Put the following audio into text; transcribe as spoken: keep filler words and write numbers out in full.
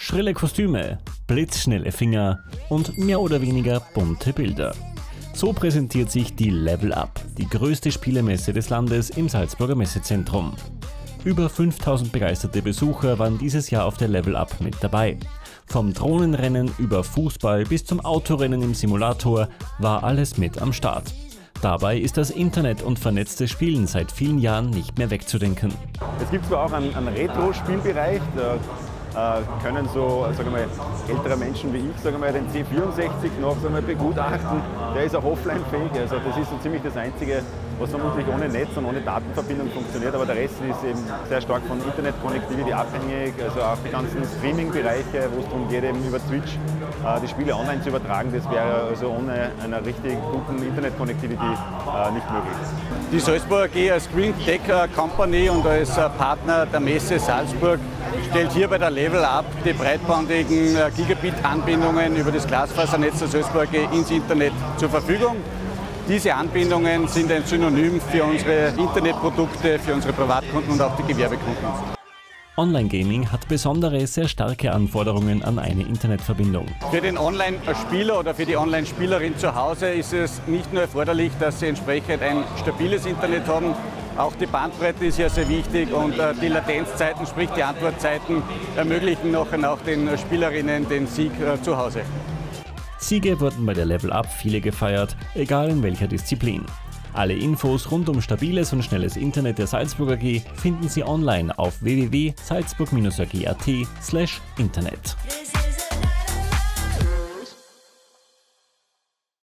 Schrille Kostüme, blitzschnelle Finger und mehr oder weniger bunte Bilder. So präsentiert sich die Level Up, die größte Spielemesse des Landes im Salzburger Messezentrum. Über fünftausend begeisterte Besucher waren dieses Jahr auf der Level Up mit dabei. Vom Drohnenrennen über Fußball bis zum Autorennen im Simulator war alles mit am Start. Dabei ist das Internet und vernetztes Spielen seit vielen Jahren nicht mehr wegzudenken. Es gibt zwar auch einen, einen Retro-Spielbereich, da äh, können so sagen wir, ältere Menschen wie ich sagen wir, den C vierundsechzig noch sagen wir, begutachten. Der ist auch offline-fähig, also das ist so ziemlich das Einzige, was vermutlich ohne Netz und ohne Datenverbindung funktioniert, aber der Rest ist eben sehr stark von Internet-Connectivity abhängig, also auch die ganzen Streaming-Bereiche, wo es darum geht, eben über Twitch äh, die Spiele online zu übertragen, das wäre also ohne einer richtig guten Internet-Connectivity äh, nicht möglich. Die Salzburg A G als Green Tech Company und als Partner der Messe Salzburg stellt hier bei der Level Up die breitbandigen Gigabit-Anbindungen über das Glasfasernetz der Salzburg A G ins Internet zur Verfügung. Diese Anbindungen sind ein Synonym für unsere Internetprodukte, für unsere Privatkunden und auch die Gewerbekunden. Online-Gaming hat besondere, sehr starke Anforderungen an eine Internetverbindung. Für den Online-Spieler oder für die Online-Spielerin zu Hause ist es nicht nur erforderlich, dass sie entsprechend ein stabiles Internet haben, auch die Bandbreite ist ja sehr wichtig und die Latenzzeiten, sprich die Antwortzeiten, ermöglichen nachher auch den Spielerinnen den Sieg zu Hause. Siege wurden bei der Level Up viele gefeiert, egal in welcher Disziplin. Alle Infos rund um stabiles und schnelles Internet der Salzburg A G finden Sie online auf w w w punkt salzburg Bindestrich a g punkt a t slash internet.